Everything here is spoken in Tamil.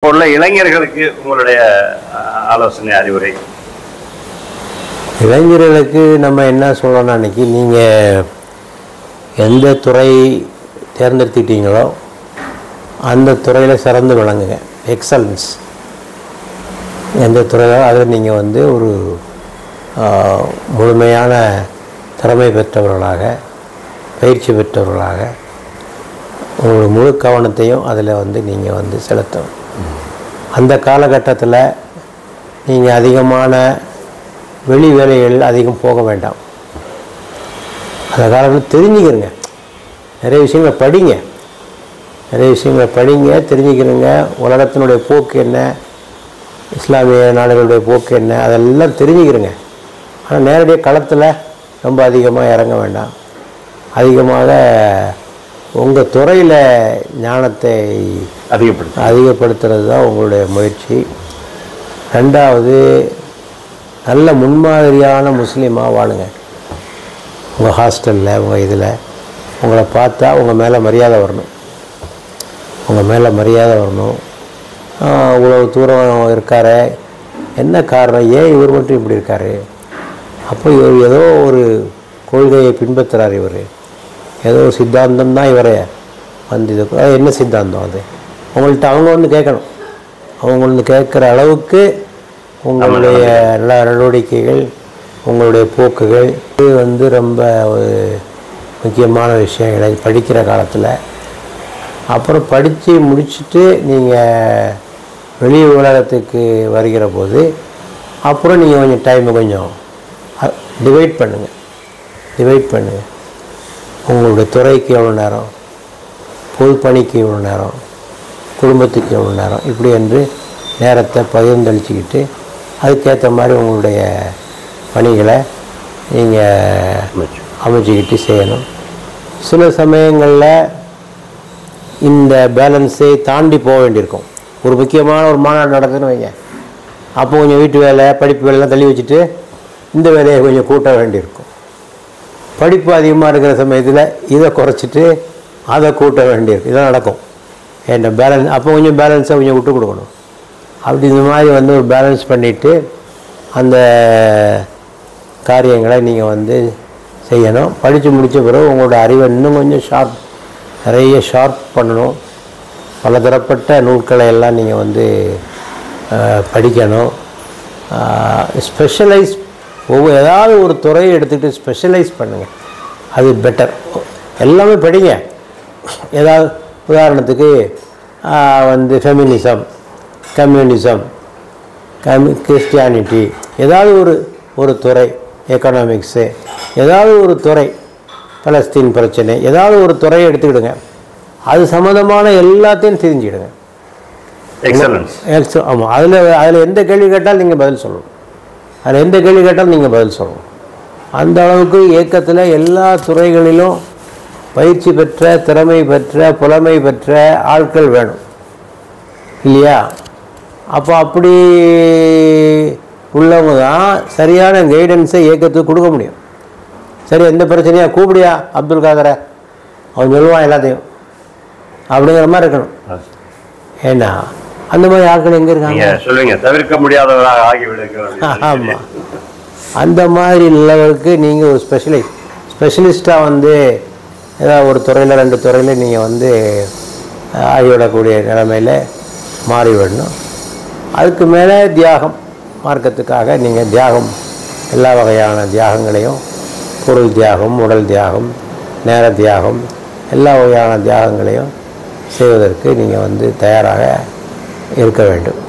உள்ள இளைஞர்களுக்கு உங்களுடைய ஆலோசனை, அறிவுரை? இளைஞர்களுக்கு நம்ம என்ன சொல்லணும்னா, அன்றைக்கி நீங்கள் எந்த துறை தேர்ந்தெடுத்துக்கிட்டீங்களோ அந்த துறையில் சிறந்து விளங்குங்க. எக்ஸலன்ஸ் எந்த துறையோ அதில் நீங்கள் வந்து ஒரு முழுமையான திறமை பெற்றவர்களாக, பயிற்சி பெற்றவர்களாக உங்களுடைய முழு கவனத்தையும் அதில் வந்து நீங்கள் வந்து செலுத்தணும். அந்த காலகட்டத்தில் நீங்கள் அதிகமான வெளி வேலைகள் அதிகம் போக வேண்டாம். அந்த காலத்தில் தெரிஞ்சுக்கிறங்க, நிறைய விஷயங்களை படிங்க, தெரிஞ்சுக்கிறங்க. உலகத்தினுடைய போக்கு என்ன, இஸ்லாமிய நாடுகளுடைய போக்கு என்ன, அதெல்லாம் தெரிஞ்சுக்கிறங்க. ஆனால் நேரடியாக களத்தில் ரொம்ப அதிகமாக இறங்க வேண்டாம். அதிகமாக உங்கள் துறையில் ஞானத்தை அதிகப்படுத்துறது தான் உங்களுடைய முயற்சி. ரெண்டாவது, நல்ல முன்மாதிரியான முஸ்லீமாக வாழுங்க. உங்கள் ஹாஸ்டலில், உங்கள் இதில் உங்களை பார்த்தா உங்கள் மேலே மரியாதை வரணும். இவ்வளோ தூரம் இருக்கார், என்ன காரணம், ஏன் இவர் மட்டும் இப்படி இருக்கார்? அப்போ இவர் ஏதோ ஒரு கொள்கையை பின்பற்றுறார், இவர் ஏதோ சித்தாந்தம் தான் இவரை வந்து இது. என்ன சித்தாந்தம் அது? அவங்கள்ட்ட அவங்க வந்து கேட்கணும். அவங்க வந்து கேட்குற அளவுக்கு உங்களுடைய எல்லா நடவடிக்கைகள், உங்களுடைய போக்குகள் இது வந்து ரொம்ப ஒரு முக்கியமான விஷயங்களை படிக்கிற காலத்தில். அப்புறம் படித்து முடிச்சுட்டு நீங்கள் வெளி உலகத்துக்கு வருகிற போது அப்புறம் நீங்கள் கொஞ்சம் டைமை கொஞ்சம் டிவைட் பண்ணுங்கள். உங்களுடைய துறைக்கு எவ்வளோ நேரம், பொதுப்பணிக்கு எவ்வளோ நேரம், குடும்பத்துக்கு எவ்வளோ நேரம், இப்படி என்று நேரத்தை பகிர்ந்தளிச்சுக்கிட்டு அதுக்கேற்ற மாதிரி உங்களுடைய பணிகளை நீங்கள் அமைச்சிக்கிட்டு செய்யணும். சில சமயங்களில் இந்த பேலன்ஸை தாண்டி போக வேண்டியிருக்கும். ஒரு முக்கியமான ஒரு மாநாடு நடக்குதுன்னு வைங்க, அப்போ கொஞ்சம் வீட்டு வேலை, படிப்பு வேலைலாம் தள்ளி வச்சுட்டு இந்த வேலையை கொஞ்சம் கூட்ட வேண்டியிருக்கும். படிப்பு அதிகமாக இருக்கிற சமயத்தில் இதை குறைச்சிட்டு அதை கூட்ட வேண்டியிருக்கும். இதான் நடக்கும். என்ன பேலன்ஸ், அப்போ கொஞ்சம் பேலன்ஸை கொஞ்சம் விட்டு கொடுக்கணும். அப்படி இந்த மாதிரி வந்து ஒரு பேலன்ஸ் பண்ணிவிட்டு அந்த காரியங்களை நீங்கள் வந்து செய்யணும். படித்து முடித்த பிறகு உங்களோட அறிவை இன்னும் கொஞ்சம் நிறைய ஷார்ப் பண்ணணும். பலதரப்பட்ட நூல்களை எல்லாம் நீங்கள் வந்து படிக்கணும். ஸ்பெஷலைஸ் ஏதாவது ஒரு துறையை எடுத்துக்கிட்டு ஸ்பெஷலைஸ் பண்ணுங்கள், அது பெட்டர். எல்லாமே படிங்க. ஏதாவது உதாரணத்துக்கு வந்து ஃபெமினிசம், கம்யூனிசம், கிறிஸ்டியானிட்டி, ஏதாவது ஒரு துறை, எக்கனாமிக்ஸு, ஏதாவது ஒரு துறை, பலஸ்தீன் பிரச்சனை, ஏதாவது ஒரு துறையை எடுத்துக்கிடுங்க. அது சம்மந்தமான எல்லாத்தையும் தெரிஞ்சுக்கிடுங்க. ஆமாம். அதில் எந்த கேள்வி கேட்டாலும் நீங்கள் பதில் சொல்லணும். அந்த அளவுக்கு இயக்கத்தில் எல்லா துறைகளிலும் பயிற்சி பெற்ற, திறமை பெற்ற, புலமை பெற்ற ஆட்கள் வேணும் இல்லையா? அப்போ அப்படி உள்ளவங்க தான் சரியான கைடன்ஸை இயக்கத்துக்கு கொடுக்க முடியும். சரி, எந்த பிரச்சனையா கூப்பிடியா அப்துல் காதரை, அவன் சொல்லுவான் எல்லாத்தையும், அப்படிங்கிற மாதிரி இருக்கணும். ஏன்னா அந்த மாதிரி ஆட்கள் எங்கே இருக்காங்க? சொல்லுங்க, தவிர்க்க முடியாதவராக ஆகிவிடுங்க. ஆமாம், அந்த மாதிரி லெவலுக்கு நீங்கள் ஒரு ஸ்பெஷலிஸ்ட்டாக வந்து ஏதாவது ஒரு துறையில், 2 துறையில் நீங்கள் வந்து ஆகிவிடக்கூடிய நிலைமையில் மாறிவிடணும். அதுக்கு மேலே தியாகம், மார்க்கத்துக்காக நீங்கள் தியாகம், எல்லா வகையான தியாகங்களையும், பொருள் தியாகம், உடல் தியாகம், நேர தியாகம், எல்லா வகையான தியாகங்களையும் செய்வதற்கு நீங்கள் வந்து தயாராக இருக்க வேண்டும்.